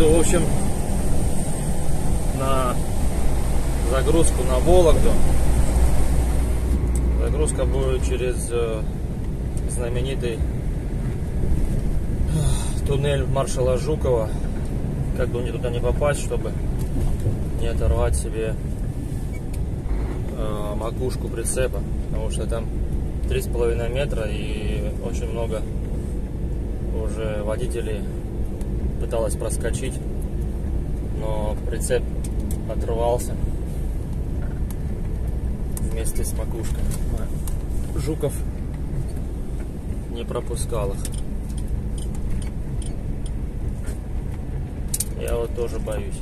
еду, в общем, на загрузку на Вологду. Загрузка будет через знаменитый туннель маршала Жукова. Как бы мне туда не попасть, чтобы не оторвать себе макушку прицепа, потому что там 3,5 метра и очень много уже водителей пыталось проскочить, но прицеп отрывался вместе с макушкой. Жуков не пропускал их. Я вот тоже боюсь.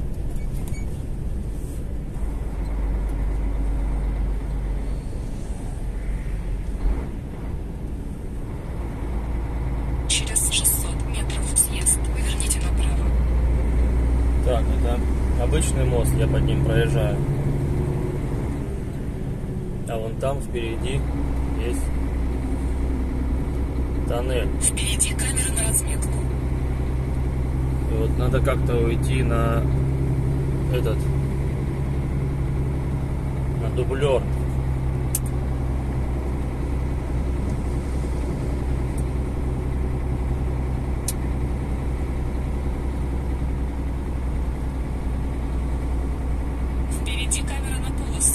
Через 600 метров съезд. Поверните направо. Так, это обычный мост, я под ним проезжаю. А вон там впереди есть тоннель. Впереди камера на разметку. И вот надо как-то уйти на этот, на дублер. Впереди камера на полосу.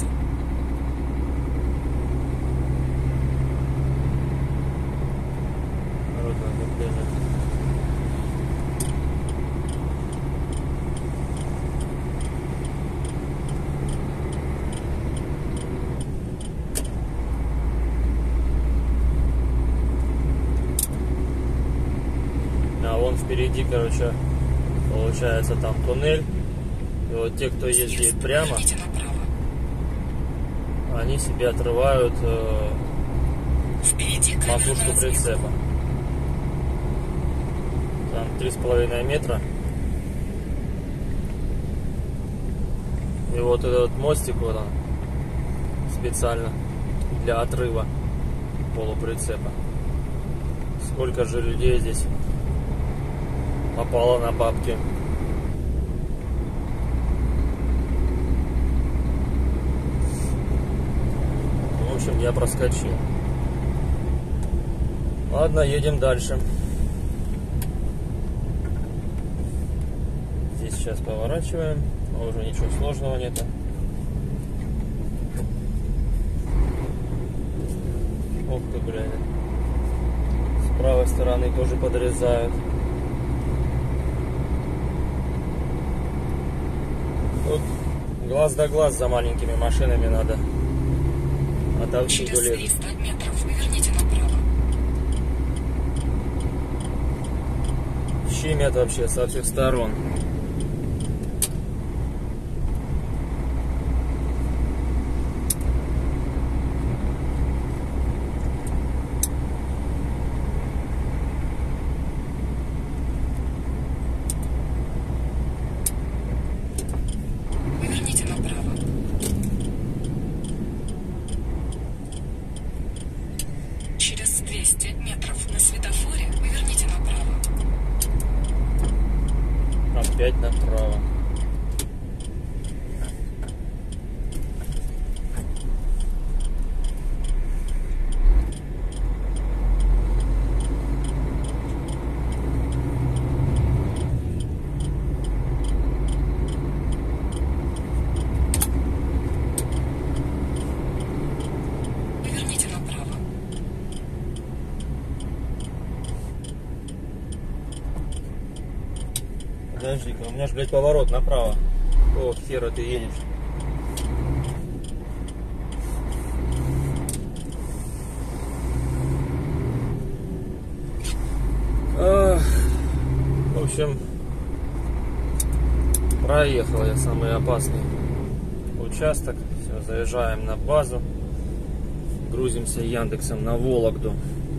А вон впереди, короче, получается там туннель. И вот те, кто ездит прямо, они себе отрывают макушку прицепа. Там 3,5 метра. И вот этот мостик вот он специально для отрыва полуприцепа. Сколько же людей здесь попало на бабки. В общем, я проскочил. Ладно, едем дальше. Здесь сейчас поворачиваем. Уже ничего сложного нету. Ух ты, блядь. С правой стороны тоже подрезают. Тут глаз да глаз за маленькими машинами надо. Отовсюду Через лезут. 300 метров поверните направо. Щемят вообще со всех сторон. Поверните направо. Через 200 метров на светофоре поверните направо. Опять направо. Поверните направо. Подожди-ка, у меня же, блядь, поворот направо. О, хера ты едешь. В общем, проехал я самый опасный участок. Все, заезжаем на базу. Грузимся Яндексом на Вологду.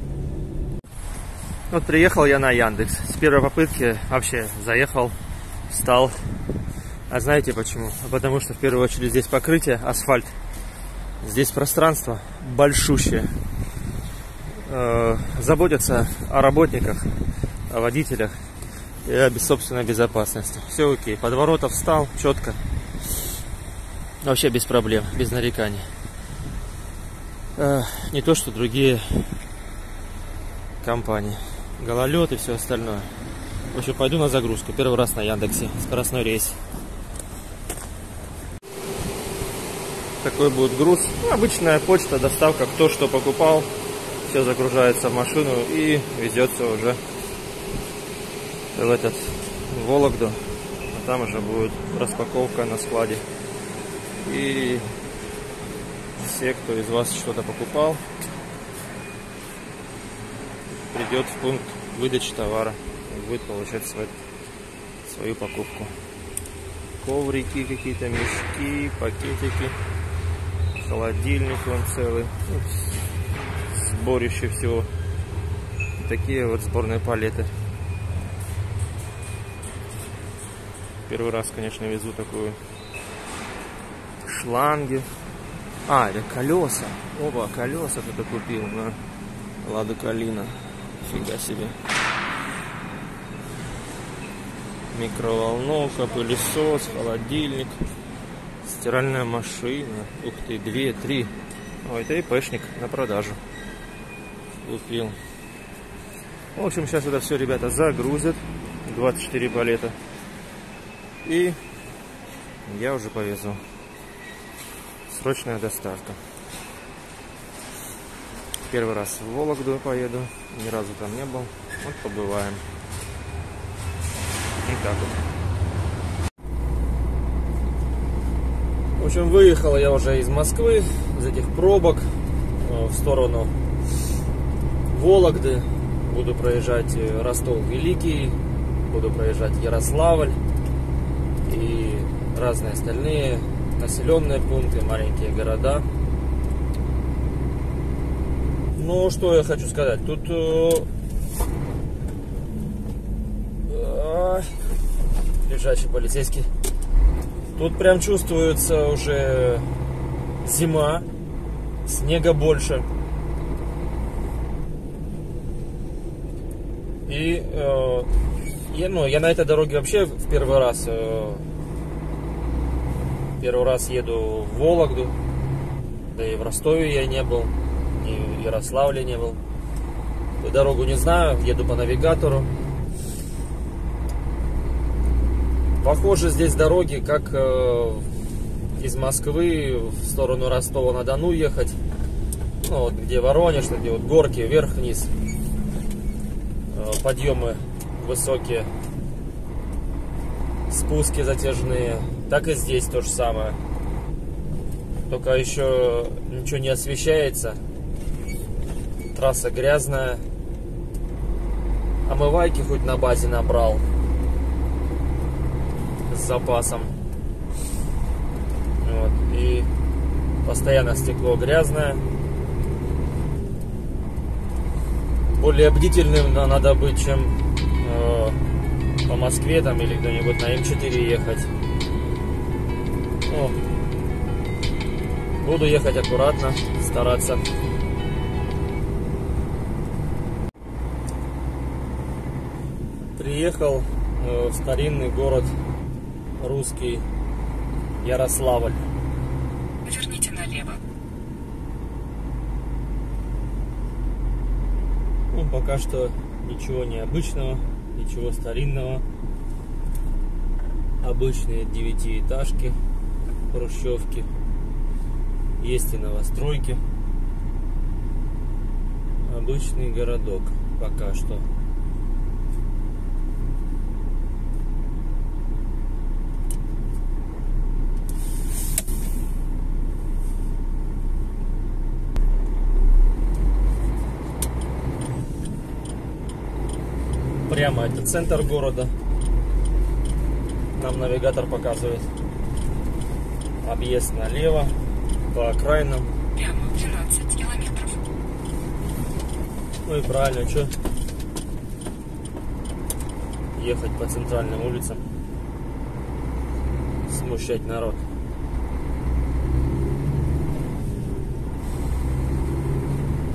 Вот приехал я на Яндекс. С первой попытки вообще заехал, встал. А знаете почему? Потому что в первую очередь здесь покрытие, асфальт. Здесь пространство большущее. Заботятся о работниках, о водителях. и о собственной безопасности. Все окей. Под ворота встал четко. Вообще без проблем, без нареканий. Не то, что другие компании. Гололед и все остальное. В общем, пойду на загрузку. Первый раз на Яндексе. Скоростной рейс. Такой будет груз. Ну, обычная почта, доставка. Кто что покупал. Все загружается в машину и везется уже в Вологду. А там уже будет распаковка на складе. И все, кто из вас что-то покупал, придет в пункт выдачи товара и будет получать свою покупку. Коврики, какие-то мешки, пакетики, холодильник вон целый, сборище всего. Такие вот сборные палеты. Первый раз, конечно, везу такую. Шланги. Это колеса. Оба, колеса кто-то купил на Ладу Калина. Фига себе. Микроволновка, пылесос, холодильник, стиральная машина. Ух ты, 2-3. Это ИПшник на продажу. Купил. В общем, сейчас это все ребята загрузят. 24 палета. И я уже повезу. Срочная доставка. Первый раз в Вологду поеду. Ни разу там не был. Вот побываем. И так вот. В общем, выехал я уже из Москвы, из этих пробок, в сторону Вологды. Буду проезжать Ростов-Великий, буду проезжать Ярославль и разные остальные населенные пункты, маленькие города. Ну, что я хочу сказать. Тут лежачий полицейский. Тут прям чувствуется уже зима, снега больше. И я на этой дороге вообще в первый раз еду в Вологду, да и в Ростове я не был, и в Ярославле не был. Дорогу не знаю, еду по навигатору. Похоже, здесь дороги, как из Москвы в сторону Ростова-на-Дону ехать. Ну, вот где Воронеж, где вот горки, вверх-вниз. Подъемы высокие, спуски затяжные. Так и здесь то же самое. Только еще ничего не освещается. Трасса грязная. Омывайки хоть на базе набрал. С запасом. Вот. И постоянно стекло грязное. Более бдительным надо быть, чем по Москве там или где-нибудь на М4 ехать. Ну, буду ехать аккуратно, стараться. Приехал в старинный город русский Ярославль. Поверните налево. Ну, пока что ничего необычного, ничего старинного. Обычные 9-этажки, хрущевки. Есть и новостройки. Обычный городок пока что. Прямо это центр города. Нам навигатор показывает. Объезд налево, по окраинам. Прямо 12 километров. Ну и правильно, что ехать по центральным улицам, смущать народ.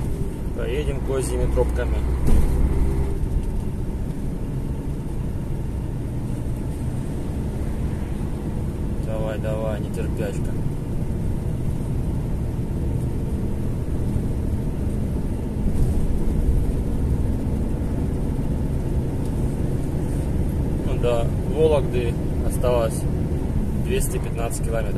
Поедем козьими тропками. Давай, давай, нетерпячка. Ну, до Вологды осталось 215 километров.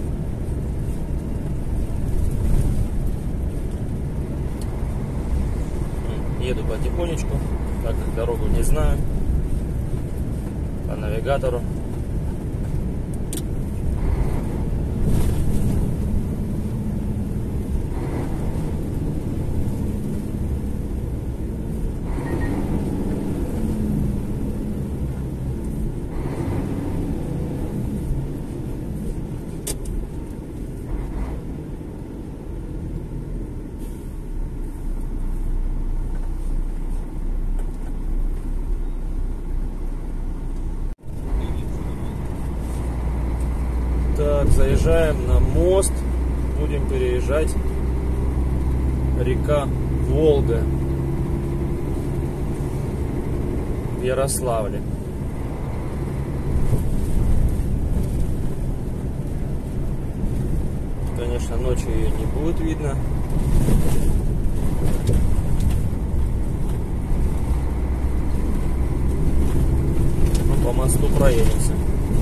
Еду потихонечку, так как дорогу не знаю, по навигатору. Так, заезжаем на мост, будем переезжать, река Волга в Ярославле. Конечно, ночью ее не будет видно. Но по мосту проедемся.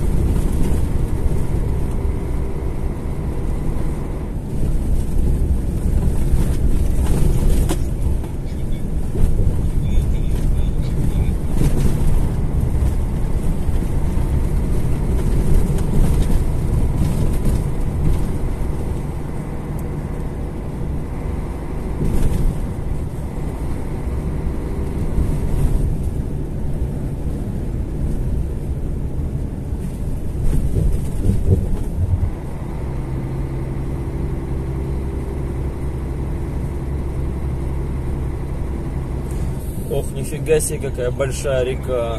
Ох, нифига себе, какая большая река.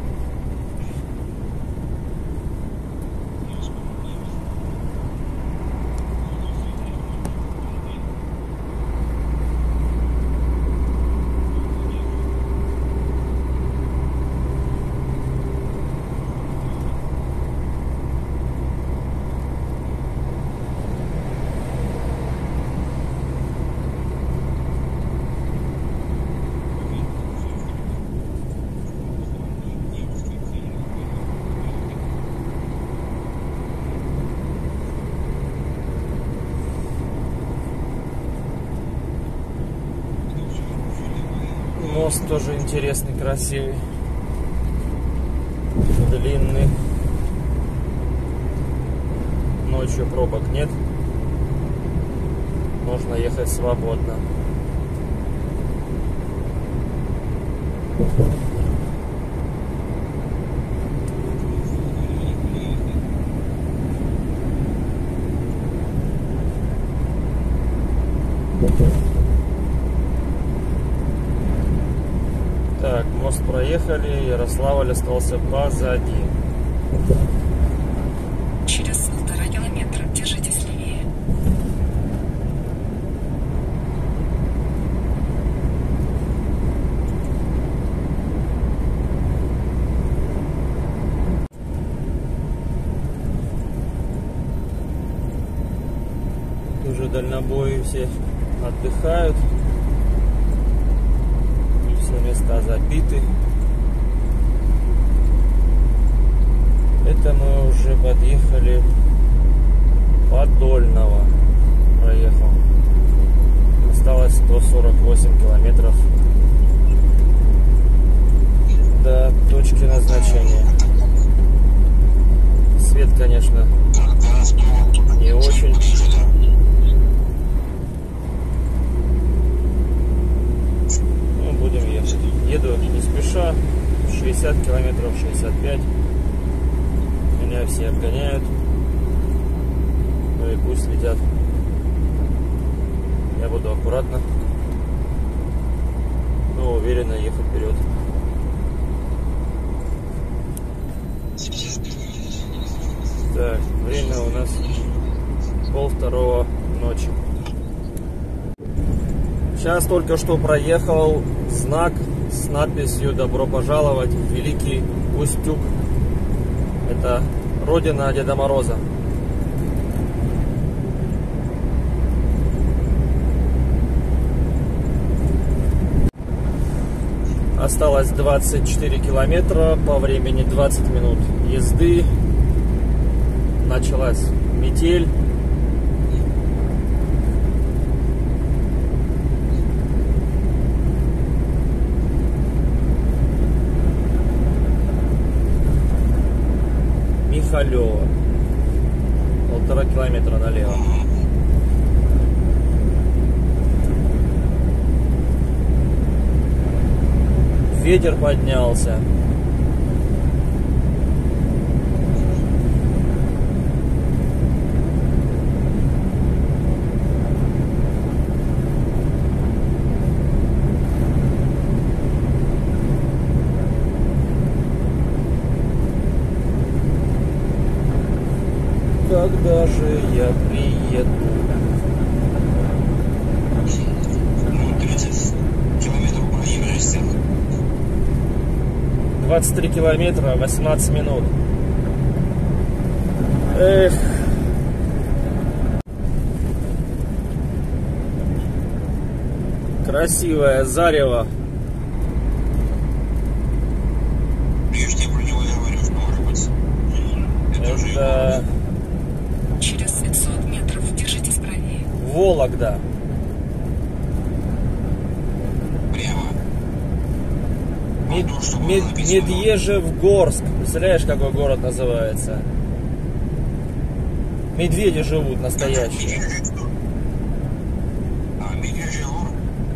Мост тоже интересный, красивый, длинный. Ночью пробок нет, можно ехать свободно. Так, мост проехали, Ярославль остался позади. Через 1,5 километра держитесь левее. Уже дальнобои все отдыхают. Все места забиты. Это мы уже подъехали Подольного. Проехал. Осталось 148 километров до точки назначения. Свет, конечно, не очень. Ну, будем ехать. Еду не спеша, 60 километров, 65. Меня все обгоняют. Ну и пусть летят. Я буду аккуратно, но уверенно ехать вперед. Так, время у нас 1:30 ночи. Сейчас только что проехал знак с надписью «Добро пожаловать в Великий Устюг». Это родина Деда Мороза. Осталось 24 километра, по времени 20 минут езды. Началась метель. Михалева. 1,5 километра налево. Ветер поднялся. Когда же я приеду? 30 километров проехали. 23 километра, 18 минут. Эх. Красивое зарево. Я же тебе про него говорю, что может быть. Это Через 500 метров держитесь правее. Вологда. Прямо. Медвежьегорск. Представляешь, какой город называется? Медведи живут настоящие. А, Медвежьегорск.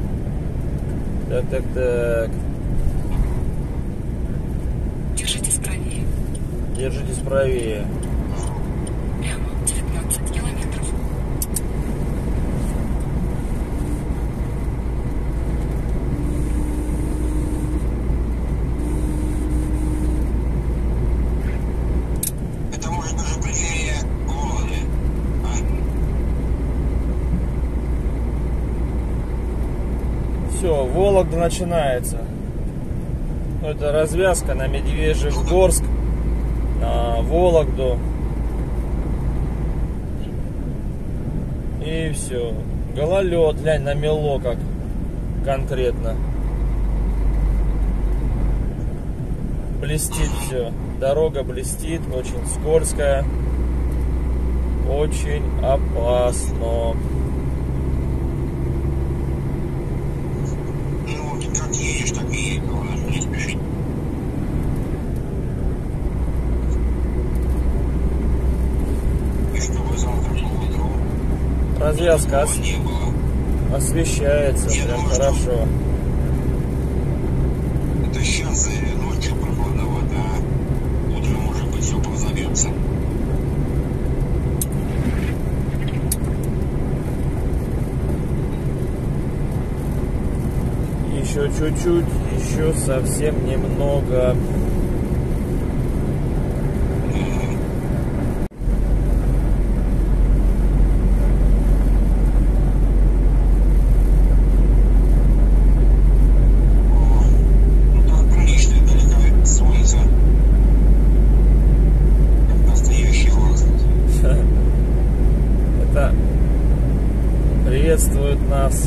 Так. Держитесь правее. Держитесь правее. Прямо 19 километров. Это может даже преддверие Вологды. А? Все, Вологда начинается. Это развязка на Медвежьегорск, на Вологду. И все. Гололед, глянь, намело как конкретно. Блестит все. Дорога блестит, очень скользкая. Очень опасно. Ну, ты как едешь, так и едешь. Главное, что не спешить. И чтобы завтра было утро, Развязка не было. освещается, прям хорошо. Это сейчас ночью прохладновато, а утром, может быть, все позовется. Еще чуть-чуть, еще совсем немного. Ну, там прилично далеко от солнца. Как настоящий город. Это приветствует нас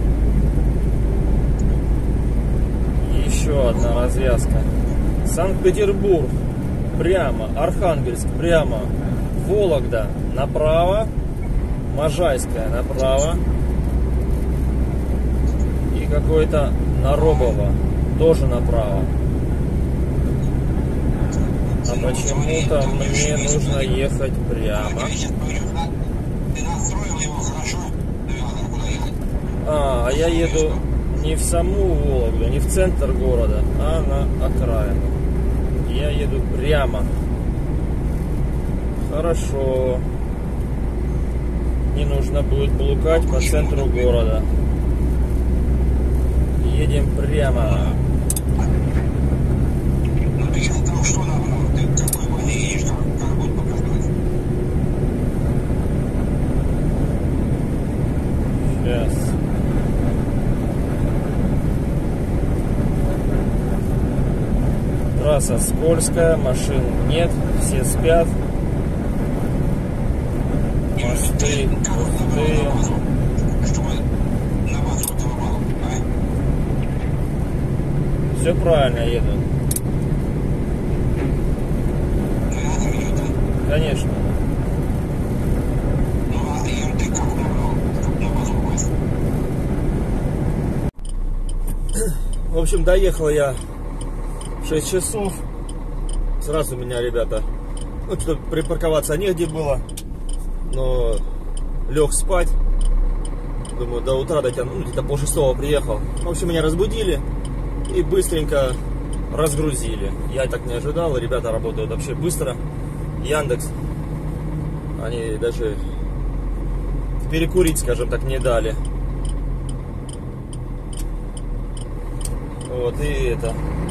еще одна развязка. Санкт-Петербург прямо, Архангельск прямо, Вологда направо, Можайская направо и какой-то Наробово тоже направо. А почему-то мне нужно ехать прямо. Ты настроил его хорошо? Навигатор, куда ехать? А я еду не в саму Вологду, не в центр города, а на окраину. Я еду прямо. Хорошо. Не нужно будет блукать по центру города. Едем прямо. Ну, ты сейчас там что набрал? Ты какой бы не едешь, как будет показывать? Сейчас. Трасса скользкая, машин нет, все спят. Мосты, мосты. Чтобы на базу этого мало, а? Все правильно, я еду. Конечно. Ну, а МТ как набрал, чтобы на базу попасть? В общем, доехал я в 6 часов. Сразу меня ребята, ну, что припарковаться негде было, но лег спать. Думаю, до утра дотяну, ну, где-то полшестого приехал. В общем, меня разбудили и быстренько разгрузили. Я так не ожидал, ребята работают вообще быстро. Яндекс, они даже перекурить, скажем так, не дали. Вот, и это.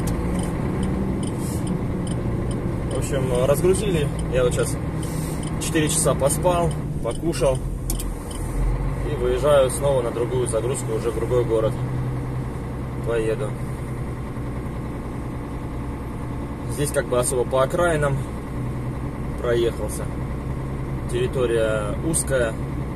В общем, разгрузили. Я вот сейчас 4 часа поспал, покушал. И выезжаю снова на другую загрузку, уже в другой город. Поеду. Здесь как бы особо по окраинам проехался. Территория узкая.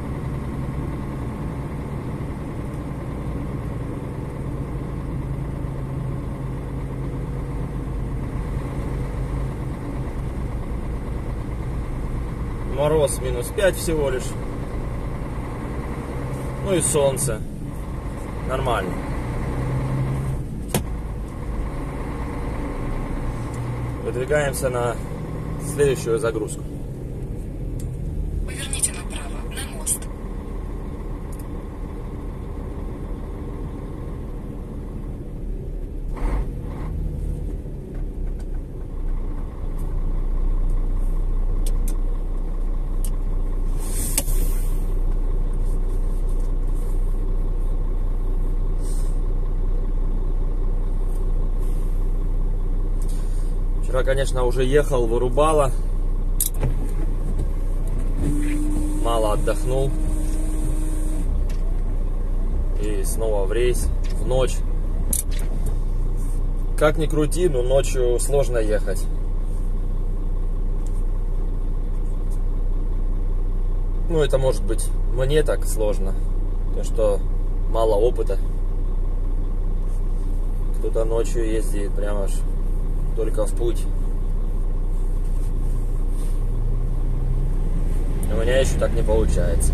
Мороз -5 всего лишь. Ну и солнце. Нормально. Выдвигаемся на следующую загрузку. Поверните направо, на мост. Вчера, конечно, уже ехал, вырубало. Мало отдохнул. И снова в рейс, в ночь. Как ни крути, но ночью сложно ехать. Ну, это может быть мне так сложно, потому что мало опыта. Кто-то ночью ездит прямо аж только в путь. У меня еще так не получается.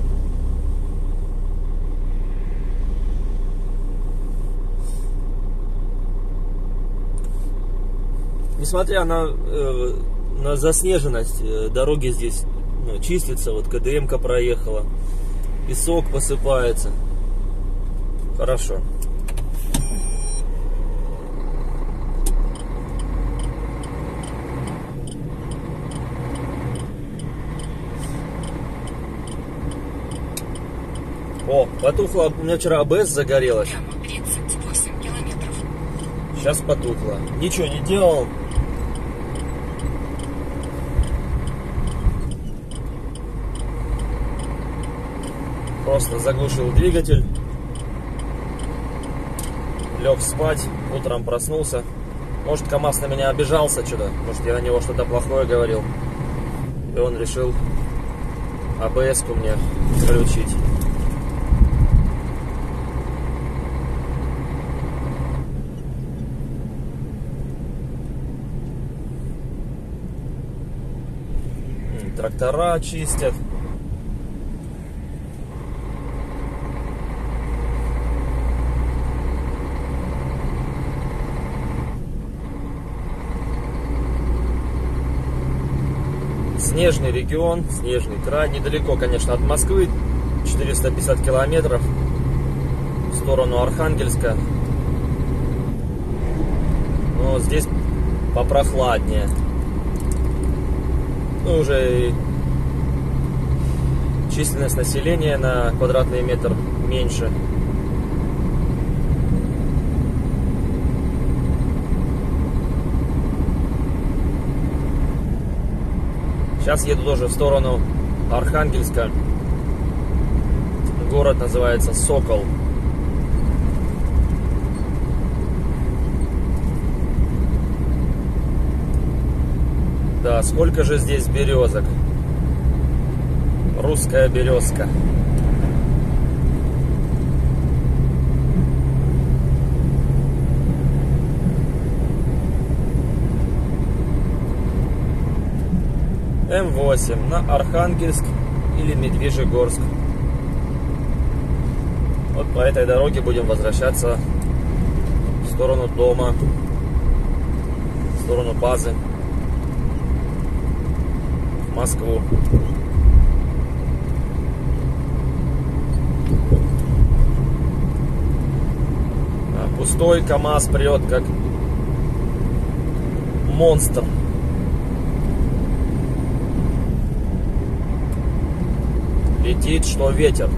Несмотря на заснеженность, дороги здесь чистятся. Вот КДМ-ка проехала, песок посыпается. Хорошо. О, потухло. У меня вчера АБС загорелось. Прямо 38 километров. Сейчас потухло. Ничего не делал. Просто заглушил двигатель. Лег спать. Утром проснулся. Может, КамАЗ на меня обижался что-то. Может, я на него что-то плохое говорил. И он решил АБС-ку мне включить. Трактора чистят. Снежный регион, снежный край. Недалеко, конечно, от Москвы. 450 километров в сторону Архангельска. Но здесь попрохладнее. Ну, уже численность населения на квадратный метр меньше. Сейчас еду тоже в сторону Архангельска. Город называется Сокол. Да, сколько же здесь березок. Русская березка. М8 на Архангельск или Медвежьегорск. Вот по этой дороге будем возвращаться в сторону дома, в сторону базы, в Москву. Пустой КамАЗ прет как монстр. Летит, что ветер.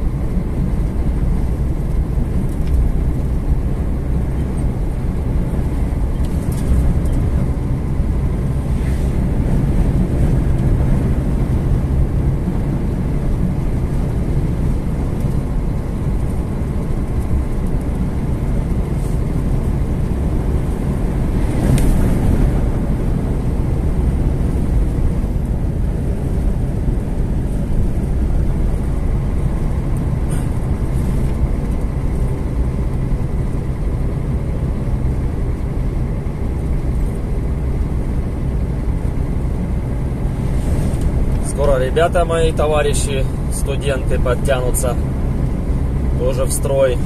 Скоро ребята мои, товарищи, студенты подтянутся тоже в строй.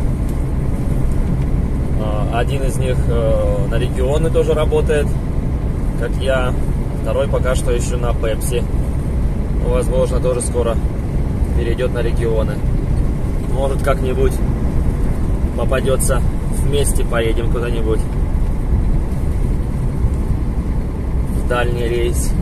Один из них на регионы тоже работает, как я. Второй пока что еще на Пепси. Возможно, тоже скоро перейдет на регионы. Может, как-нибудь попадется, вместе поедем куда-нибудь в дальний рейс.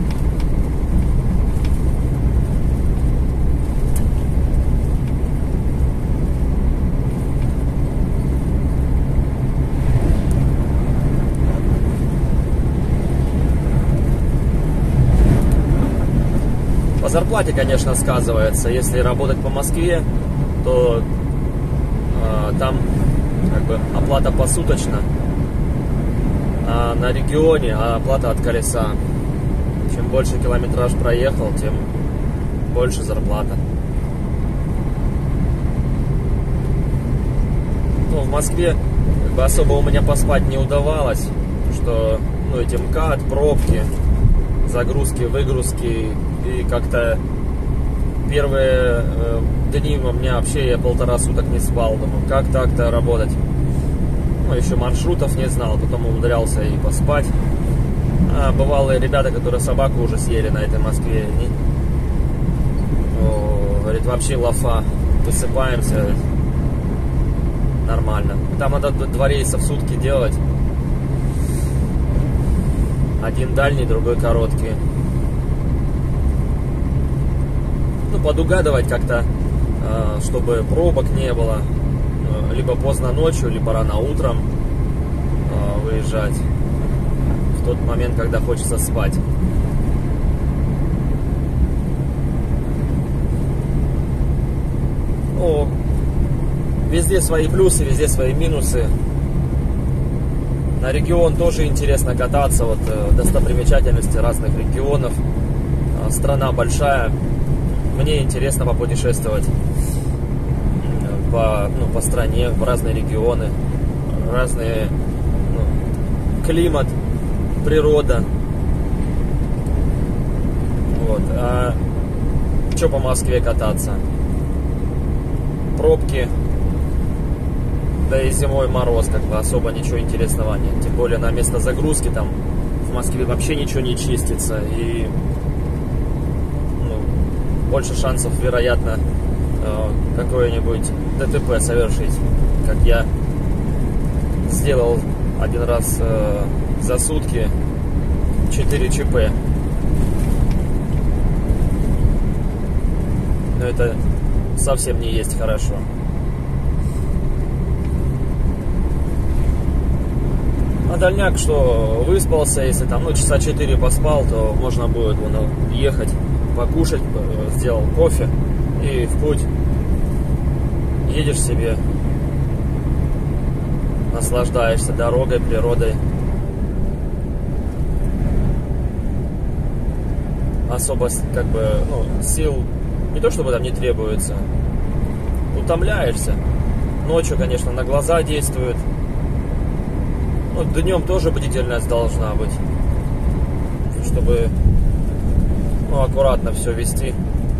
По зарплате, конечно, сказывается. Если работать по Москве, то там как бы оплата посуточно, а на регионе оплата от колеса. Чем больше километраж проехал, тем больше зарплата. Ну, в Москве как бы особо у меня поспать не удавалось, что эти МКАД, пробки, загрузки, выгрузки. И как-то первые дни у меня вообще я 1,5 суток не спал. Думаю, как так-то работать? Еще маршрутов не знал, потом умудрялся и поспать. А бывалые ребята, которые собаку уже съели на этой Москве, говорит, вообще лафа, высыпаемся нормально. Там надо 2 рейса в сутки делать. Один дальний, другой короткий. Подугадывать как-то, чтобы пробок не было, либо поздно ночью, либо рано утром выезжать в тот момент, когда хочется спать. Везде свои плюсы, везде свои минусы. На регион тоже интересно кататься, достопримечательности разных регионов. Страна большая. Мне интересно попутешествовать по стране, в разные регионы, разные климат, природа. А что по Москве кататься? Пробки, да и зимой мороз, как бы особо ничего интересного нет. Тем более на место загрузки там в Москве вообще ничего не чистится, и больше шансов, вероятно, какое-нибудь ДТП совершить, как я сделал один раз за сутки 4 ЧП. Но это совсем не есть хорошо. А дальняк, что выспался, если там часа 4 поспал, то можно будет ехать, покушать, сделал кофе и в путь. Едешь себе, наслаждаешься дорогой, природой. Особо как бы сил не то чтобы там не требуется, утомляешься. Ночью, конечно, на глаза действует. Днем тоже бдительность должна быть, чтобы Ну, аккуратно все вести.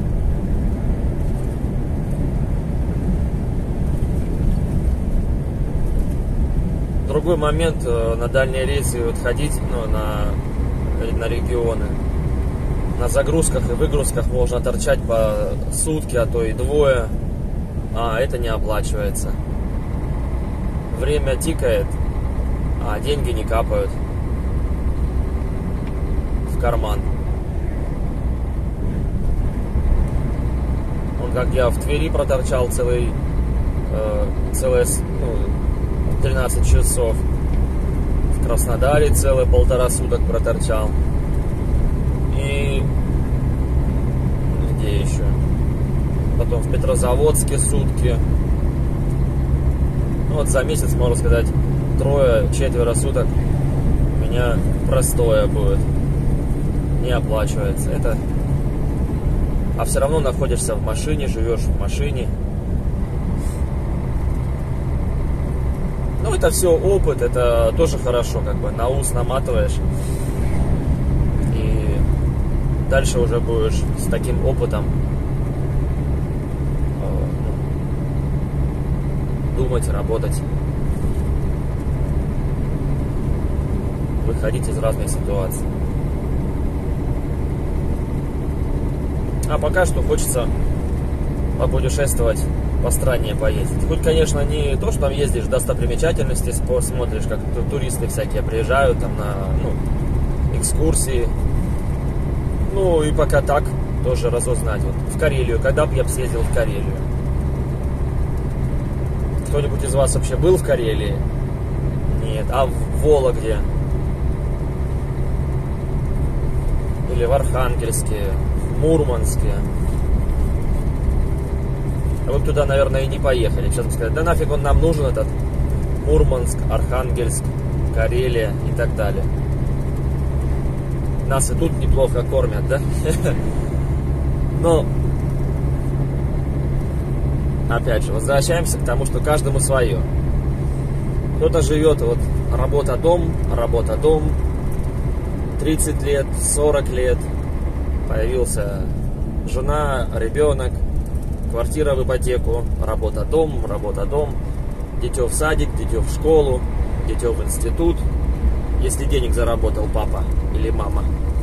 Другой момент, на дальние рейсы вот ходить, ну, на регионы. На загрузках и выгрузках можно торчать по сутки, а то и двое. А это не оплачивается. Время тикает, а деньги не капают в карман. Он, как я в Твери проторчал целые 13 часов. В Краснодаре целые 1,5 суток проторчал. И где еще? Потом в Петрозаводске сутки. Ну, вот за месяц, можно сказать, 3-4 суток у меня простое будет. Не оплачивается. Это... А все равно находишься в машине, живешь в машине. Ну, это все опыт, это тоже хорошо, как бы на ус наматываешь. И дальше уже будешь с таким опытом думать, работать, выходить из разных ситуаций. А пока что хочется попутешествовать, по стране поездить. Хоть, конечно, не то, что там ездишь, достопримечательности смотришь, как туристы всякие приезжают там на экскурсии. Ну и пока так, тоже разузнать. Вот в Карелию, когда бы я съездил в Карелию? Кто-нибудь из вас вообще был в Карелии? Нет. А в Вологде? Или в Архангельске? В Мурманске? А вы бы туда, наверное, и не поехали. Сейчас бы сказали, да нафиг он нам нужен, этот Мурманск, Архангельск, Карелия и так далее. Нас и тут неплохо кормят, да? Но, опять же, возвращаемся к тому, что каждому свое. Кто-то живет, вот, работа-дом, 30 лет, 40 лет, появился жена, ребенок, квартира в ипотеку, работа-дом, дитё в садик, дитё в школу, дитё в институт, если денег заработал папа или мама.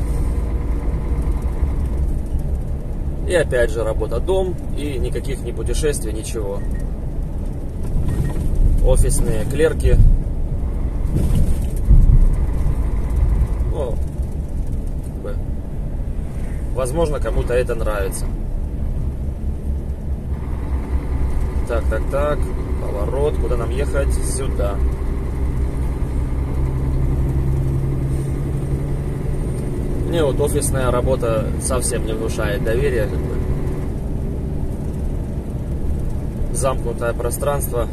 И опять же работа-дом, и никаких ни путешествий, ничего. Офисные клерки. Ну, как бы, возможно, кому-то это нравится. Так, поворот, куда нам ехать? Сюда. Мне вот офисная работа совсем не внушает доверия, как бы. Замкнутое пространство.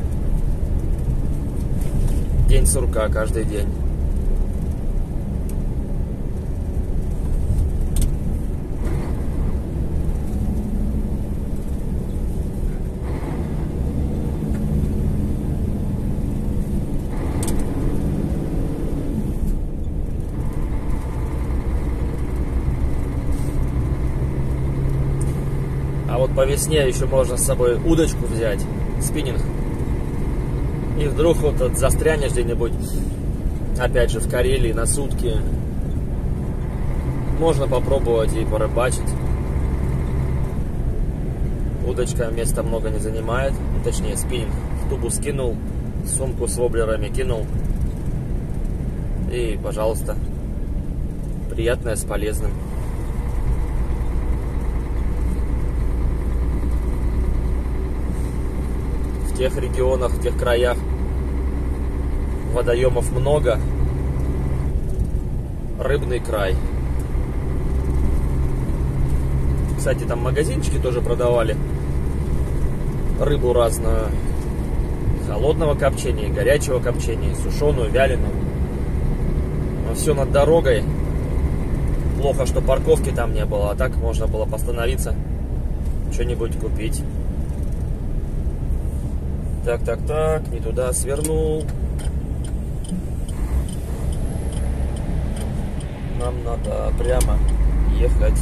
День сурка каждый день. А вот по весне еще можно с собой удочку взять, спиннинг. И вдруг вот застрянешь где-нибудь, опять же, в Карелии на сутки. Можно попробовать и порыбачить. Удочка места много не занимает, точнее спиннинг. В тубу скинул, сумку с воблерами кинул. И, пожалуйста, приятное с полезным. В тех регионах, в тех краях водоемов много. Рыбный край. Кстати, там магазинчики тоже продавали рыбу разную. Холодного копчения, горячего копчения, сушеную, вяленую. Но все над дорогой. Плохо, что парковки там не было, а так можно было постановиться, что-нибудь купить. Так, не туда свернул. Нам надо прямо ехать.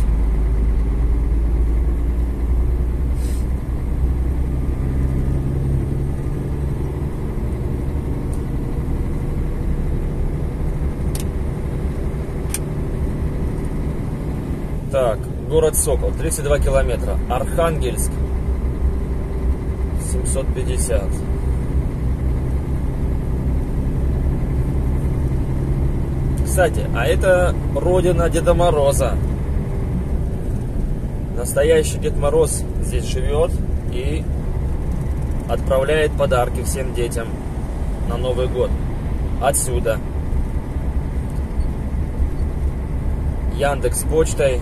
Так, город Сокол, 32 километра. Архангельск, 750. Кстати, а это родина Деда Мороза. Настоящий Дед Мороз здесь живет и отправляет подарки всем детям на Новый год. Отсюда. Яндекс.Почтой.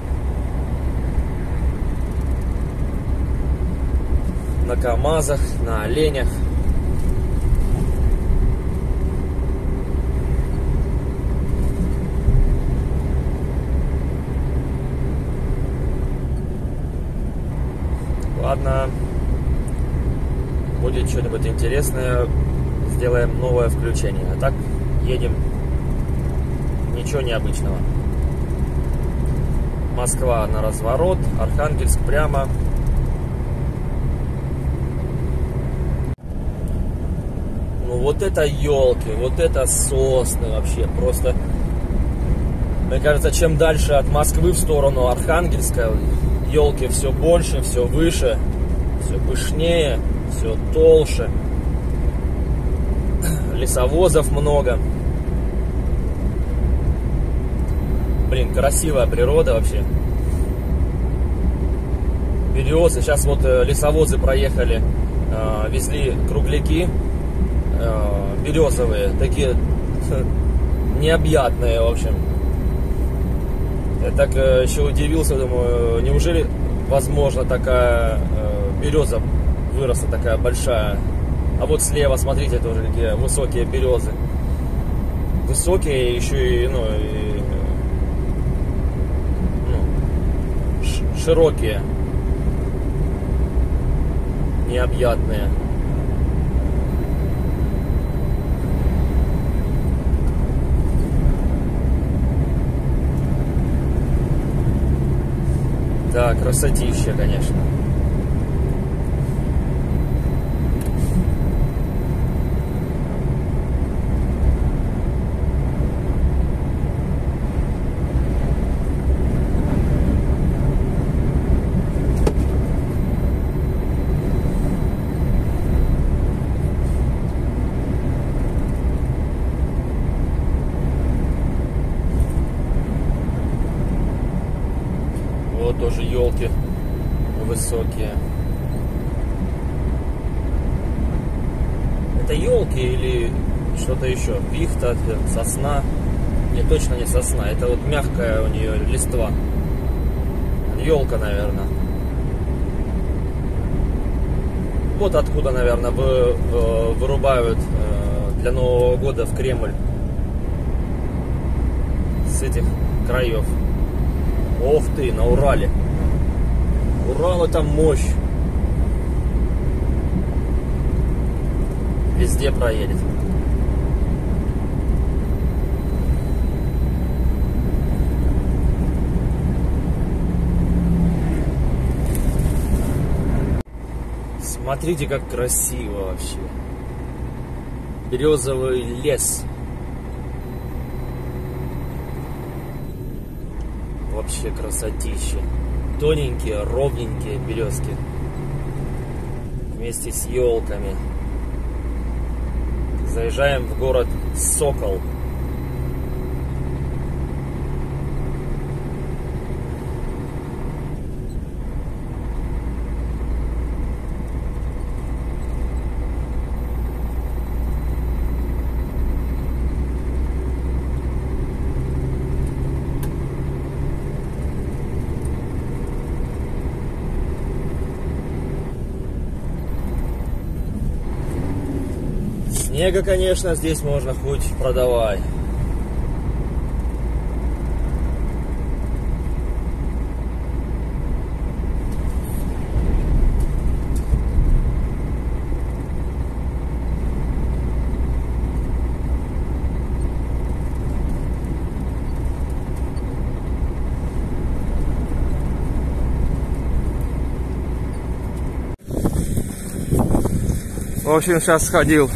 На КамАЗах, на оленях. Ладно, будет что-нибудь интересное, сделаем новое включение. А так едем, ничего необычного. Москва на разворот, Архангельск прямо. Ну вот это елки, вот это сосны вообще, просто, мне кажется, чем дальше от Москвы в сторону Архангельска, елки все больше, все выше, все пышнее, все толще. Лесовозов много. Блин, красивая природа вообще. Березы. Сейчас вот лесовозы проехали, везли кругляки березовые, такие необъятные, в общем. Я так еще удивился, думаю, неужели возможно такая береза выросла, такая большая. А вот слева, смотрите, тоже какие высокие березы. Высокие, еще и, широкие, необъятные. Да, красотища, конечно. Вот тоже елки высокие. Это елки или что-то еще? Пихта, сосна? Не, точно не сосна. Это вот мягкая у нее листва. Елка, наверное. Вот откуда, наверное, вырубают для Нового года в Кремль. С этих краев. Ох ты, на Урале. Урал — это мощь. Везде проедет. Смотрите, как красиво вообще. Березовый лес. Вообще красотища. Тоненькие, ровненькие березки. Вместе с елками. Заезжаем в город Сокол. Снега, конечно, здесь можно хоть продавай. В общем, сейчас сходил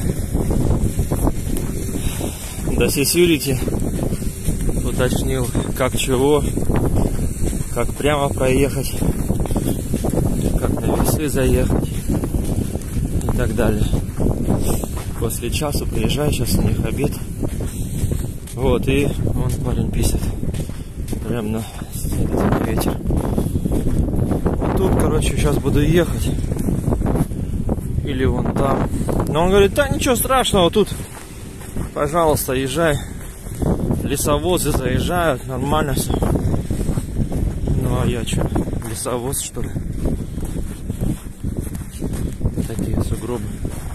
до Security, уточнил, как чего, как прямо проехать, как на весы заехать и так далее. После часу приезжаю, сейчас у них обед. Вот, и вон парень писает. Прям на ветер. Вот тут, короче, сейчас буду ехать. Или вон там. Но он говорит, да ничего страшного, тут, пожалуйста, езжай. Лесовозы заезжают, нормально все. Ну а я что, лесовоз что ли? Такие сугробы.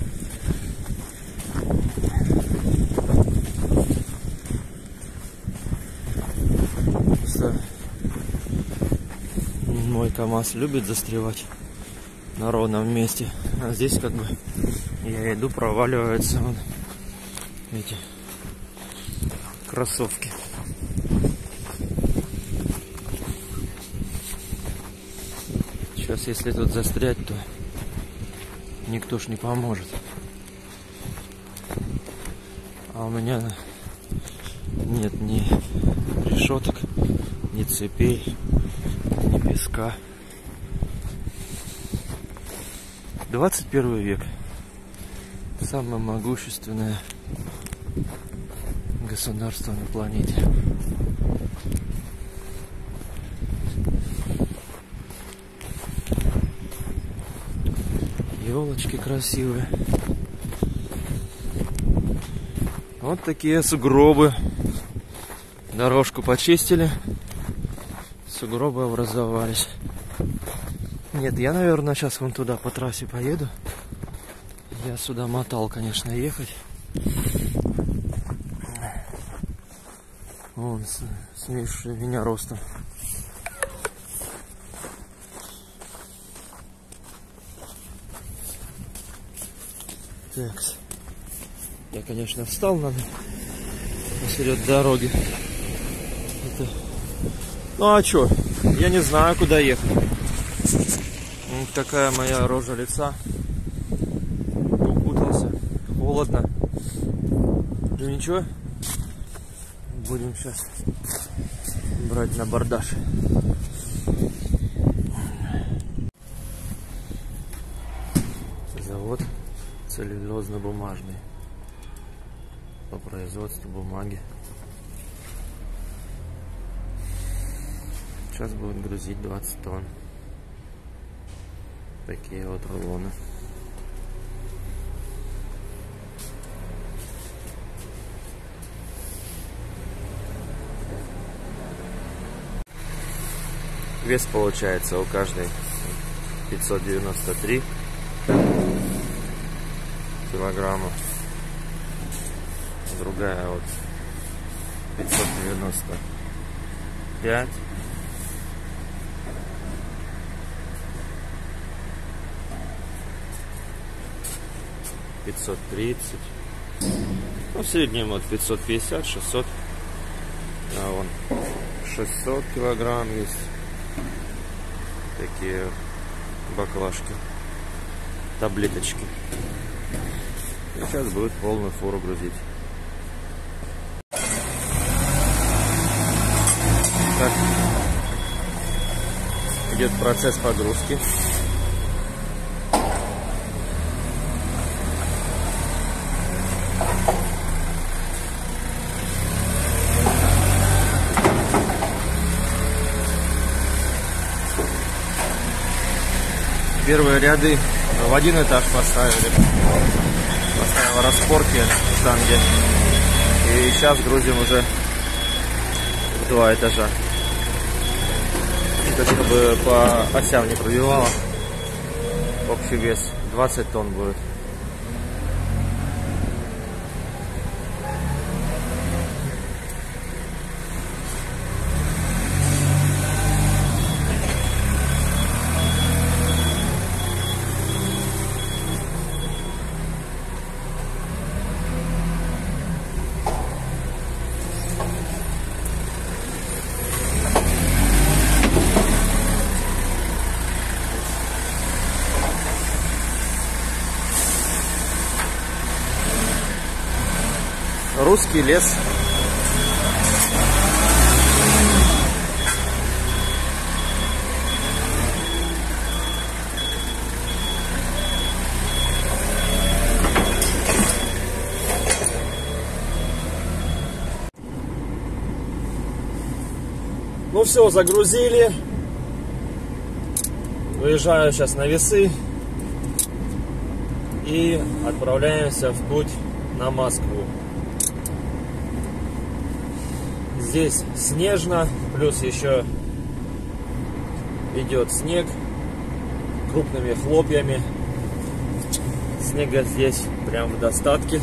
Мой КамАЗ любит застревать на ровном месте. А здесь как бы я иду, проваливаются вон эти кроссовки. Сейчас, если тут застрять, то никто ж не поможет. А у меня нет ни решеток, ни цепей, ни песка. 21 век. Самое могущественное государство на планете. Елочки красивые. Вот такие сугробы. Дорожку почистили. Сугробы образовались. Нет, я, наверное, сейчас вон туда по трассе поеду. Я сюда мотал, конечно, ехать. Вон, с меня ростом. Так. Я, конечно, встал посеред дороги. Это... Ну а чё? Я не знаю, куда ехать. Вот такая моя рожа лица. Укутался. Холодно. Ну ничего. Будем сейчас брать на бардаш. Завод целлюлозно-бумажный. По производству бумаги. Сейчас будут грузить 20 тонн. Такие вот рулоны. Вес получается у каждой 593 килограммов. Другая вот 595. $530. Ну, в среднем вот 550, 600. А вон 600 килограмм есть. Такие баклажки, таблеточки. И сейчас будет полную фуру грузить. Так. Идет процесс погрузки. Первые ряды в один этаж поставили. Поставила распорки штанги. И сейчас грузим уже в 2 этажа. Это чтобы по осям не пробивало. Общий вес 20 тонн будет. Русский лес. Ну все, загрузили. Выезжаю сейчас на весы. И отправляемся в путь на Москву. Здесь снежно, плюс еще идет снег крупными хлопьями. Снега здесь прям в достатке.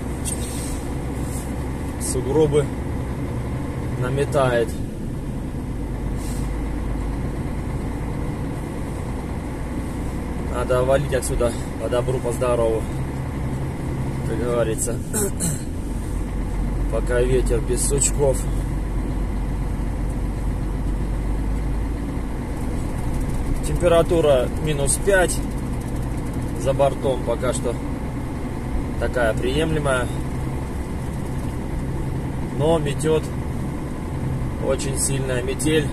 Сугробы наметает. Надо валить отсюда по добру, по здорову, как говорится. Пока ветер без сучков. Температура -5. За бортом пока что такая приемлемая. Но метет очень сильная метель.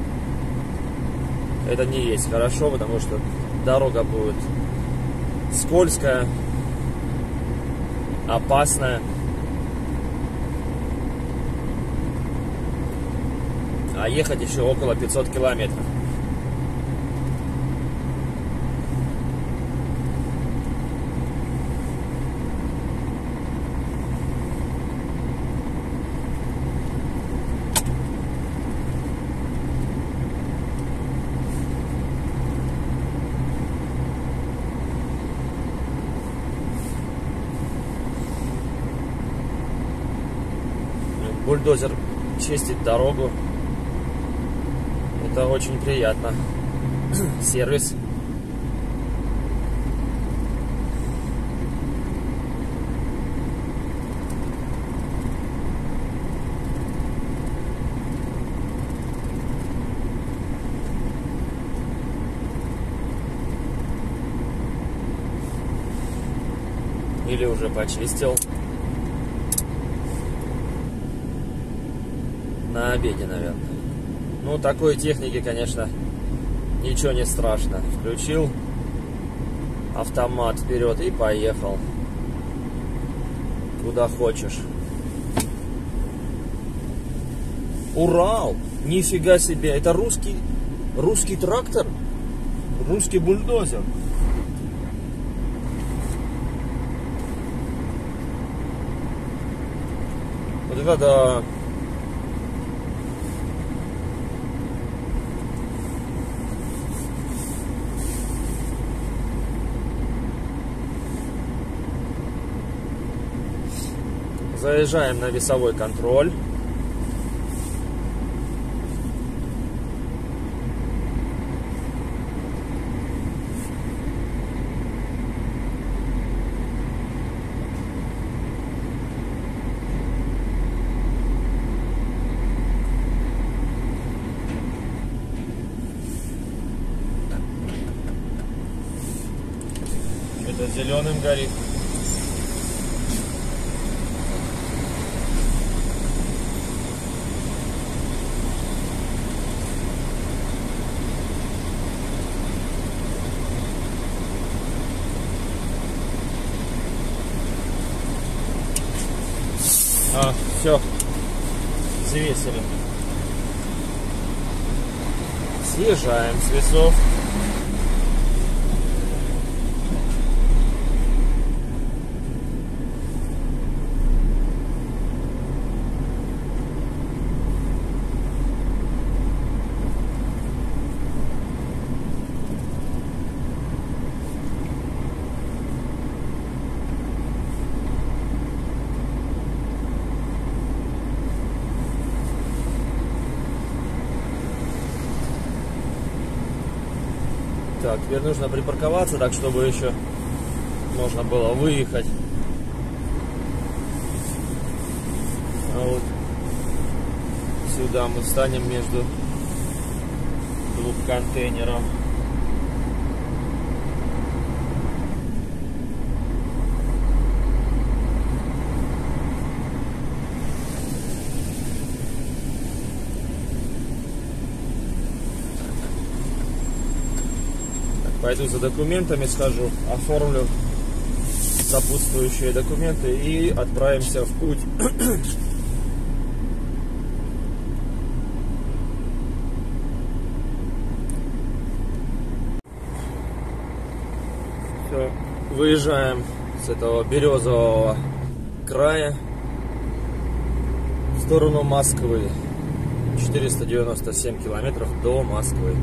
Это не есть хорошо, потому что дорога будет скользкая, опасная. А ехать еще около 500 километров. Бульдозер чистит дорогу. Это очень приятно. Сервис. Или уже почистил. На обеде, наверное. Ну, такой техники, конечно, ничего не страшно. Включил автомат вперед и поехал. Куда хочешь. Урал! Нифига себе! Это русский трактор? Русский бульдозер. Вот это да! Заезжаем на весовой контроль. Это зеленым горит. Все, взвесили. Съезжаем с весов. Так, теперь нужно припарковаться так, чтобы еще можно было выехать. А вот сюда мы встанем между двух контейнеров. Пойду за документами, схожу, оформлю сопутствующие документы и отправимся в путь. Все, выезжаем с этого березового края в сторону Москвы. 497 километров до Москвы.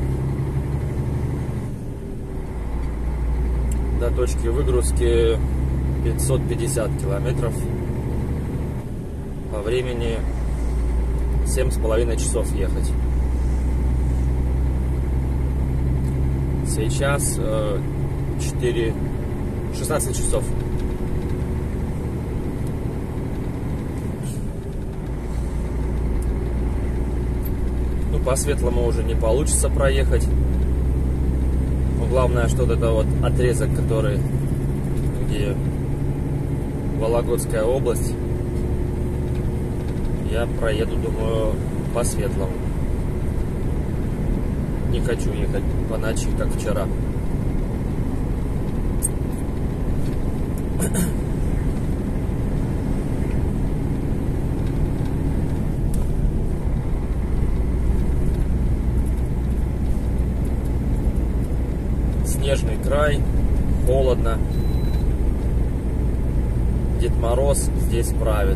До точки выгрузки 550 километров. По времени 7,5 часов ехать. Сейчас 16 часов. Ну, по светлому уже не получится проехать. Но главное, что вот это вот отрезок, который, где Вологодская область, я проеду, думаю, по светлому. Не хочу ехать по ночи, как вчера. Снежный край, холодно. Дед Мороз здесь правит.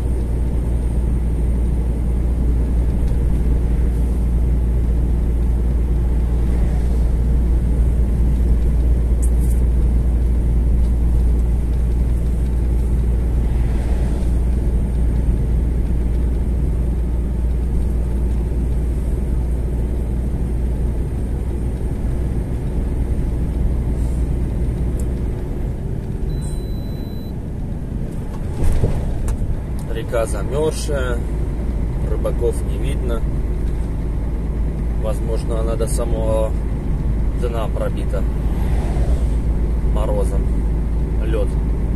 Река замерзшая, рыбаков не видно. Возможно, она до самого дна пробита морозом. Лед.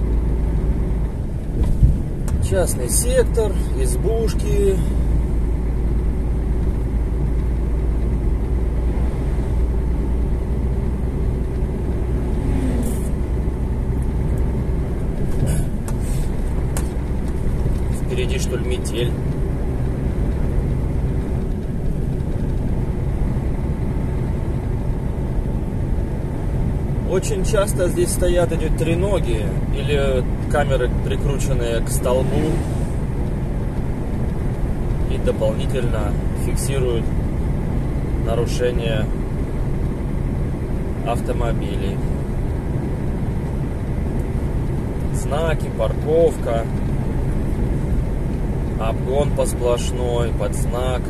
Частный сектор, избушки. Впереди, что ли, метель. Очень часто здесь стоят эти треноги или камеры, прикрученные к столбу, и дополнительно фиксируют нарушение автомобилей. Знаки, парковка. Обгон по сплошной, под знак.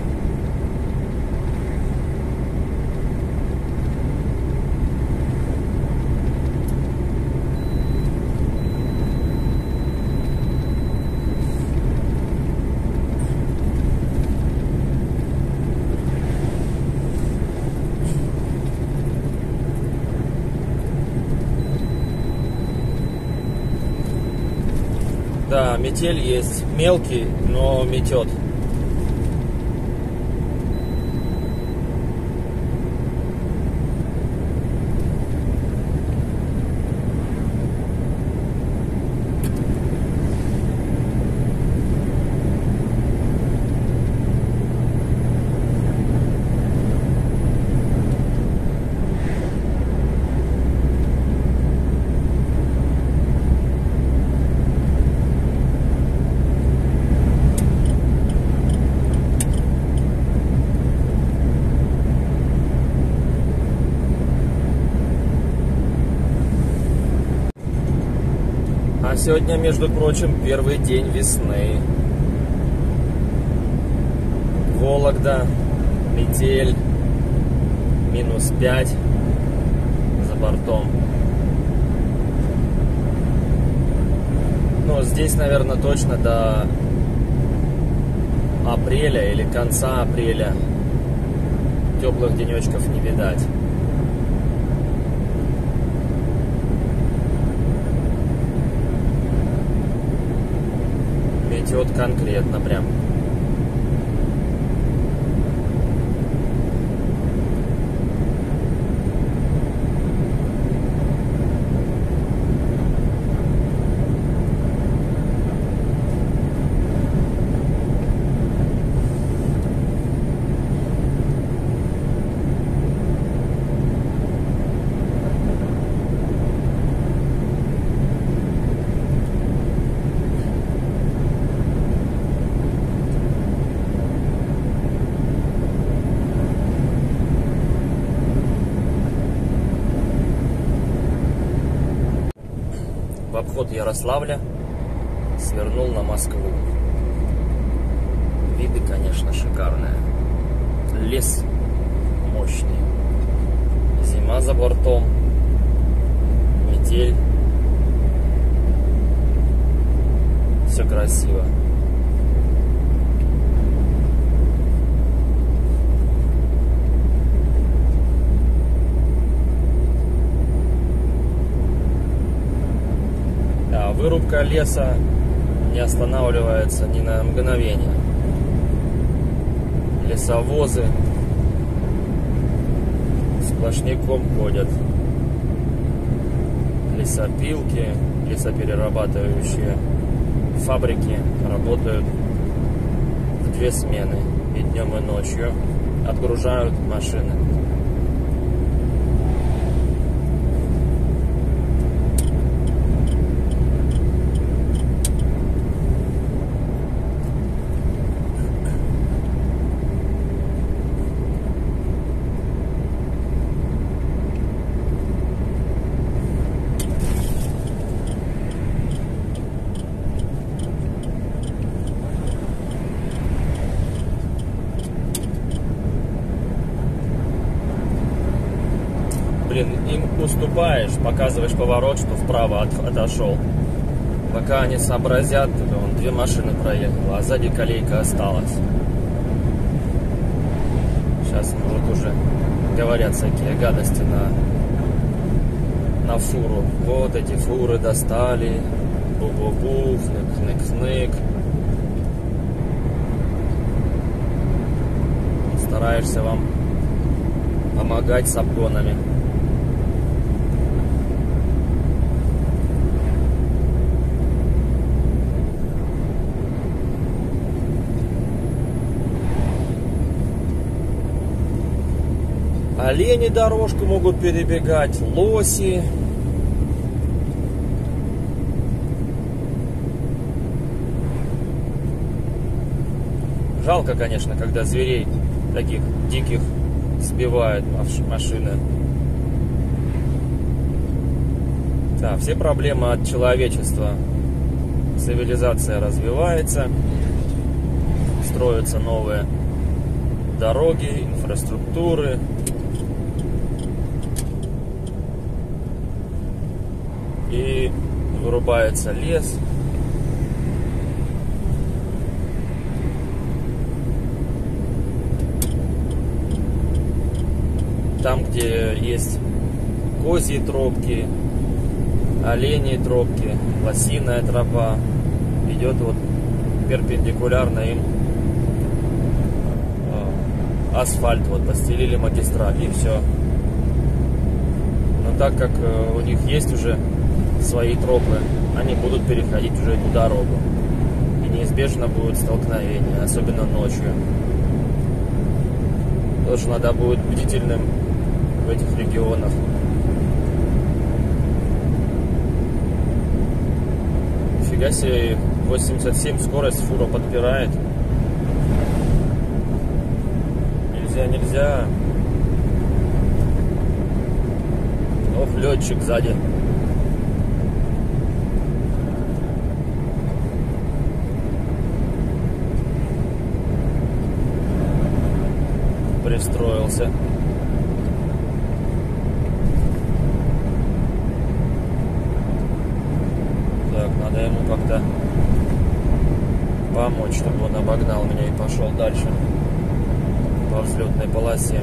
Да, метель есть. Мелкий, но метет. А сегодня, между прочим, первый день весны. Вологда, метель, -5 за бортом. Но здесь, наверное, точно до апреля или конца апреля теплых денечков не видать. Метет конкретно прям. обход Ярославля свернул на Москву. Виды, конечно, шикарные. Лес мощный. Зима за бортом. Метель. Все красиво. А вырубка леса не останавливается ни на мгновение. Лесовозы сплошняком ходят. Лесопилки, лесоперерабатывающие фабрики работают в 2 смены, и днем, и ночью. Отгружают машины. Блин, им уступаешь, показываешь поворот, что вправо отошел. Пока они сообразят, вон 2 машины проехало, а сзади колейка осталась. Сейчас, может, уже говорят всякие гадости на фуру. Вот эти фуры достали, бу-бу-бу, хнык-хнык-хнык. Стараешься вам помогать с обгонами. Олени дорожку могут перебегать, лоси. Жалко, конечно, когда зверей таких диких сбивают машины. Да, все проблемы от человечества. Цивилизация развивается, строятся новые дороги, инфраструктуры. И вырубается лес. Там, где есть козьи тропки, оленьи тропки, лосиная тропа, идет вот перпендикулярно им асфальт, вот постелили магистраль, и все. Но так как у них есть уже свои тропы, они будут переходить уже эту дорогу. И неизбежно будут столкновения, особенно ночью. Тоже надо будет бдительным в этих регионах. Нифига себе, 87 скорость фура подпирает. Нельзя. Ох, летчик сзади. Пристроился. Так, надо ему как-то помочь, чтобы он обогнал меня и пошел дальше по взлетной полосе.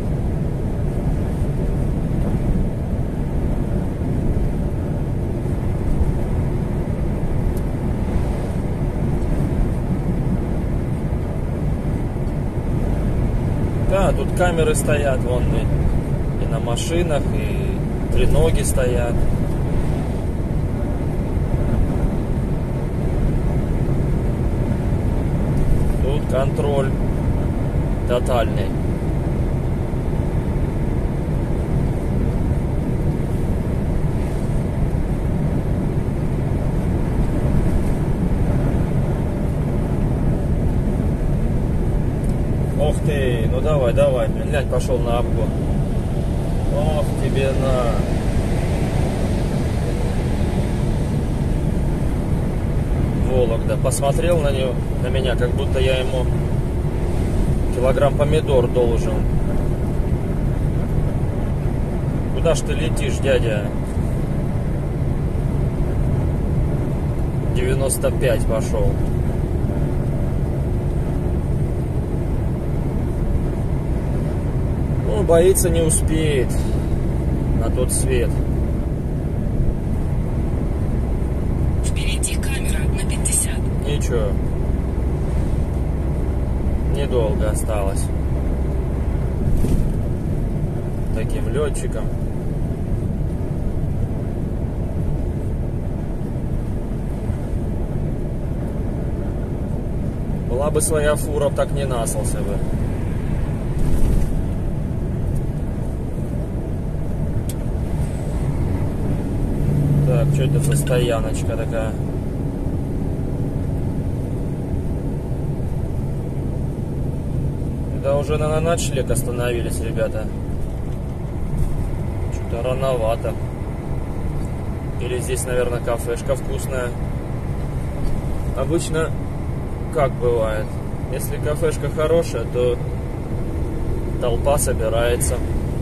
Да, тут камеры стоят, вон и на машинах, и треноги стоят. Тут контроль тотальный. Ох ты, ну давай, глянь, пошел на обгон. Ох тебе на. Вологда. Посмотрел на нее, на меня, как будто я ему килограмм помидор должен. Куда ж ты летишь, дядя? 95 пошел. Ну, боится, не успеет на тот свет. Впереди камера на 50. Ничего. Недолго осталось. Таким летчиком. Была бы своя фура, так не насался бы. Так, что это за стояночка такая? Да уже на ночлег остановились, ребята. Что-то рановато. Или здесь, наверное, кафешка вкусная. Обычно как бывает? Если кафешка хорошая, то толпа собирается.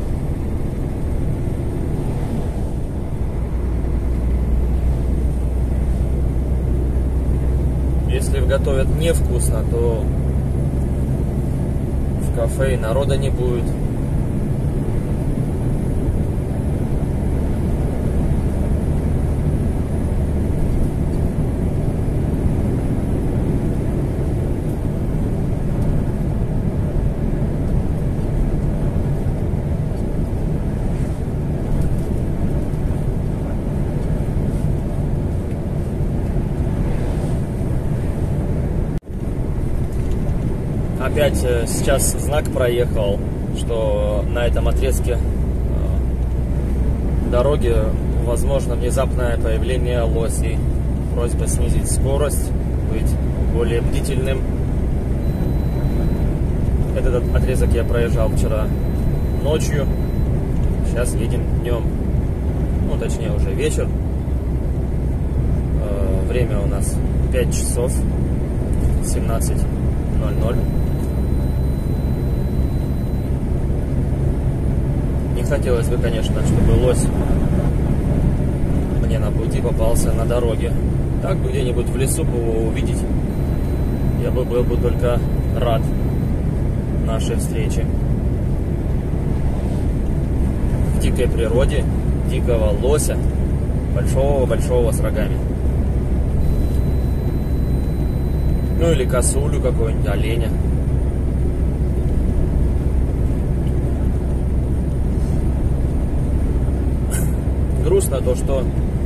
Если готовят невкусно, то в кафе и народа не будет. Опять сейчас знак проехал, что на этом отрезке дороги возможно внезапное появление лосей. Просьба снизить скорость, быть более бдительным. Этот отрезок я проезжал вчера ночью, сейчас едем днем, ну точнее уже вечер. Время у нас 5 часов 17:00. Не хотелось бы, конечно, чтобы лось мне на пути попался на дороге. Так бы где-нибудь в лесу его увидеть, я бы был бы только рад нашей встрече. В дикой природе дикого лося, большого-большого с рогами. Ну или косулю какой-нибудь, оленя. Грустно то, что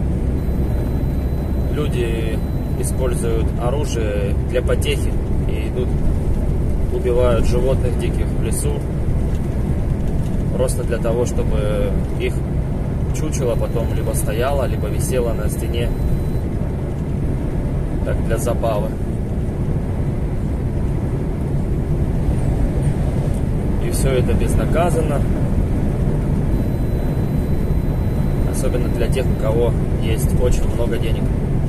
люди используют оружие для потехи и идут, убивают животных диких в лесу просто для того, чтобы их чучело потом либо стояло, либо висело на стене, так для забавы. И все это безнаказанно. Особенно для тех, у кого есть очень много денег.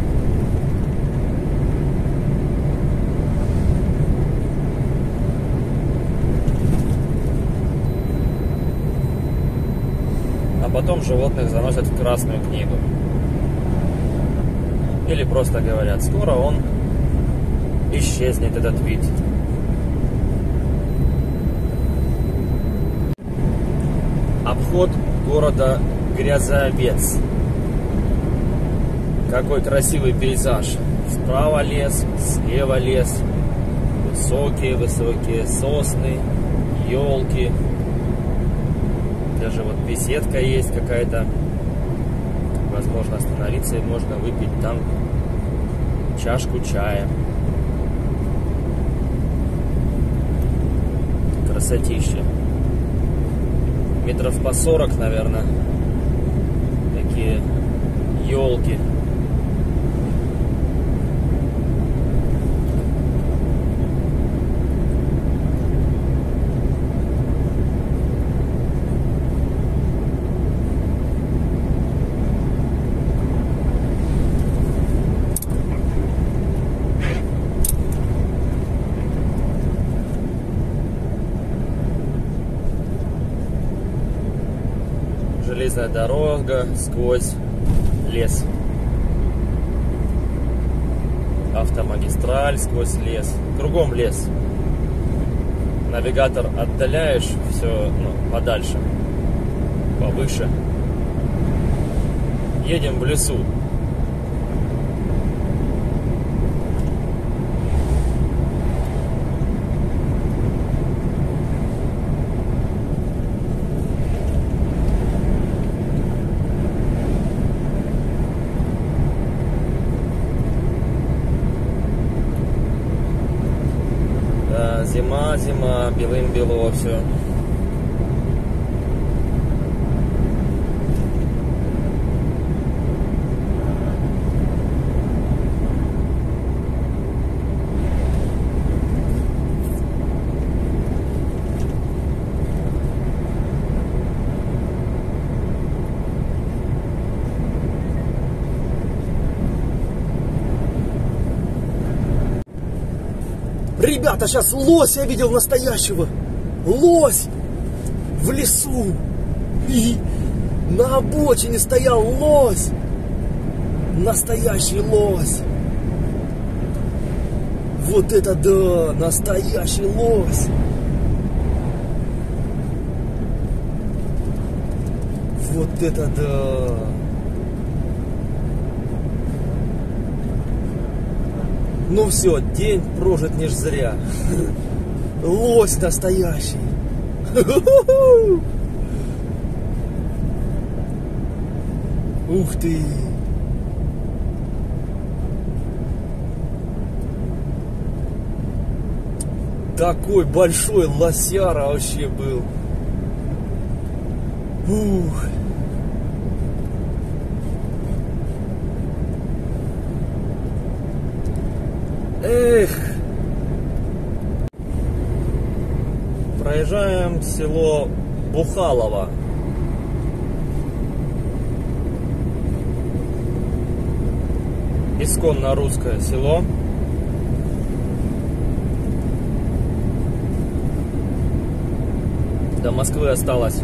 А потом животных заносят в Красную книгу. Или просто говорят, скоро он исчезнет, этот вид. Обход города Грязовец. Какой красивый пейзаж. Справа лес, слева лес. Высокие сосны, елки. Даже вот беседка есть какая-то. Возможно остановиться и можно выпить там чашку чая. Красотища. Метров по 40, наверное. Такие елки. железная дорога сквозь лес. Автомагистраль сквозь лес. Кругом лес. Навигатор отдаляешь все, подальше, повыше. Едем в лесу. Зима, белым-бело все. Ребята, сейчас лось я видел настоящего. Лось в лесу. И на обочине стоял лось. Настоящий лось. Вот это да, настоящий лось. Вот это да. Ну все, день прожит не зря. Лось настоящий. Ух ты. Такой большой лосяра вообще был. Ух. Эх. Проезжаем село Бухалово. Исконно русское село. До Москвы осталось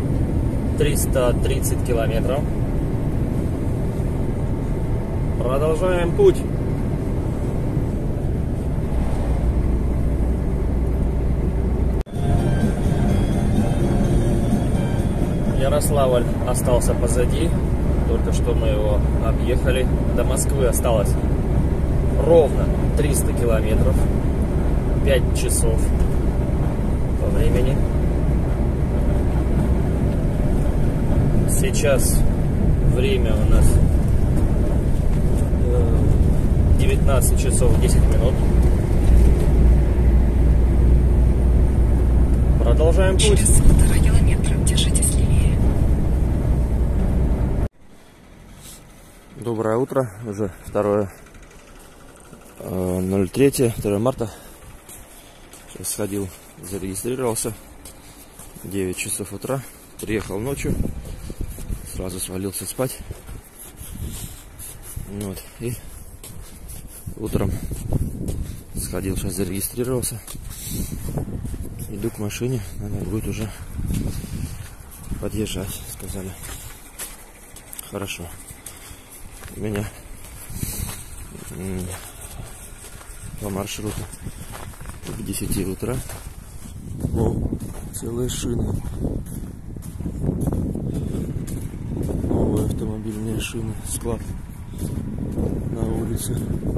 330 километров. Продолжаем путь. Ярославль остался позади. Только что мы его объехали. До Москвы осталось ровно 300 километров. 5 часов по времени. Сейчас время у нас 19 часов 10 минут. Продолжаем путь. Через 1,5 километра держитесь левее. Доброе утро. Уже 2 марта. Сейчас сходил, зарегистрировался. 9 часов утра. Приехал ночью. Сразу свалился спать. Вот. И утром сходил, сейчас зарегистрировался. Иду к машине. Надо будет уже подъезжать, сказали. Хорошо. У меня по маршруту к 10 утра. О, целые шины. Новые автомобильные шины. Склад на улице.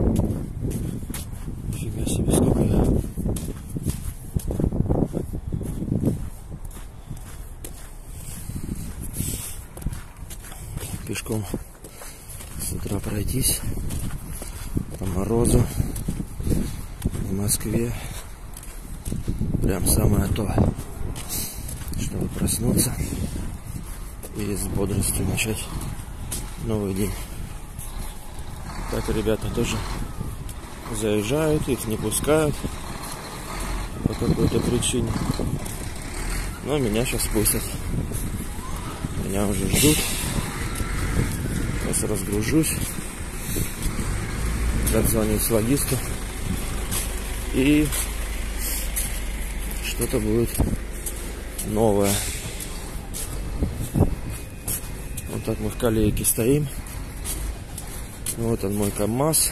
Нифига себе, сколько я. Пешком с утра пройтись по морозу в Москве. Прям самое то, чтобы проснуться и с бодростью начать новый день. Так, ребята тоже заезжают, их не пускают по какой-то причине. Но меня сейчас пустят. Меня уже ждут. Сейчас разгружусь. Дозвонюсь логисту. И что-то будет новое. так мы в колейке стоим. Вот он, мой КамАЗ.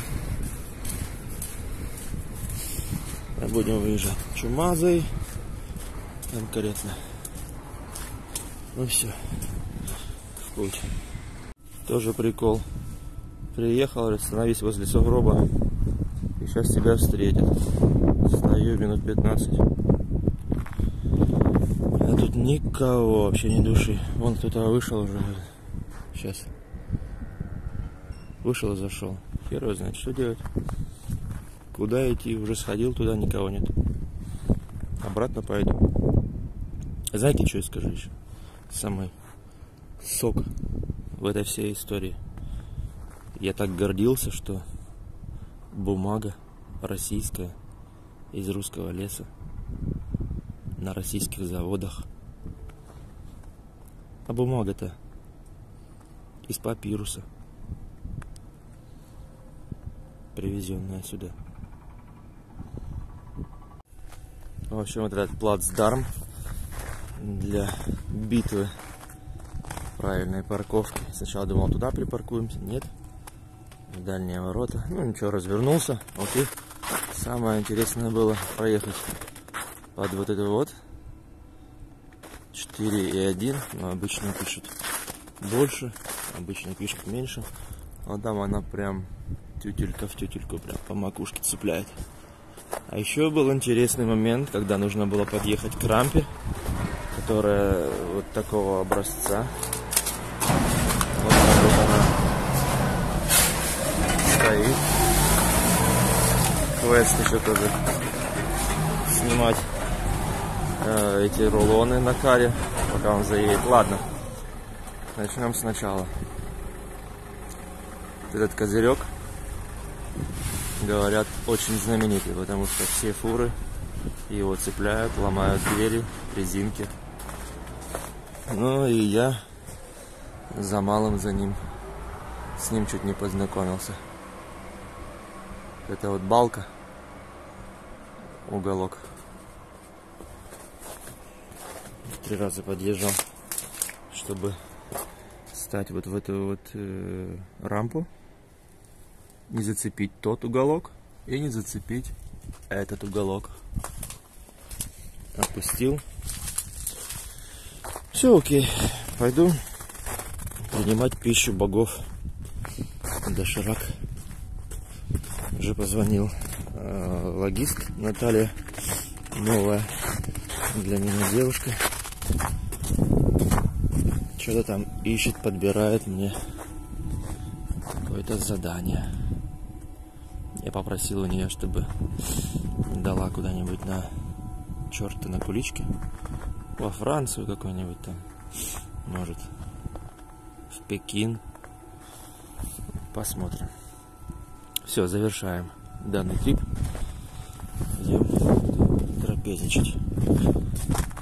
Будем выезжать чумазой конкретно. Ну все, в путь. Тоже прикол. Приехал, говорит, становись возле сугроба, и сейчас тебя встретят. Стою минут 15. А тут никого, вообще ни души. Вон кто-то вышел уже. Сейчас. Вышел и зашел. Хер его знает, что делать. Куда идти? Уже сходил туда, никого нет. Обратно пойду. Знаете, что я скажу еще? Самый сок в этой всей истории. Я так гордился, что бумага российская из русского леса на российских заводах. А бумага-то из папируса, привезенная сюда. В общем, вот этот плацдарм для битвы правильной парковки. Сначала думал, туда припаркуемся. Нет. В дальние ворота. Ну ничего, развернулся. Окей. Самое интересное было проехать под вот это вот 4,1. Но обычно пишут больше, обычно пишут меньше. А там она прям тютелька в тютельку, прям по макушке цепляет. А еще был интересный момент, когда нужно было подъехать к рампе, которая вот такого образца. Вот так вот она стоит. Квест еще тоже снимать эти рулоны на каре, пока он заедет. Ладно, начнем сначала. Этот козырек, говорят, очень знаменитый, потому что все фуры его цепляют, ломают двери, резинки. Ну и я за малым за ним, с ним чуть не познакомился. Это вот балка, уголок. 3 раза подъезжал, чтобы встать вот в эту вот рампу. Не зацепить тот уголок и не зацепить этот уголок. Опустил. Все окей. Пойду принимать пищу богов. Доширак. Уже позвонил логист Наталья. Новая для меня девушка. Что-то там ищет, подбирает мне какое-то задание. Я попросил у нее, чтобы дала куда-нибудь на черта на куличке. Во Францию какой-нибудь там. Может. В Пекин. Посмотрим. Все, завершаем данный трип. Идем трапезничать.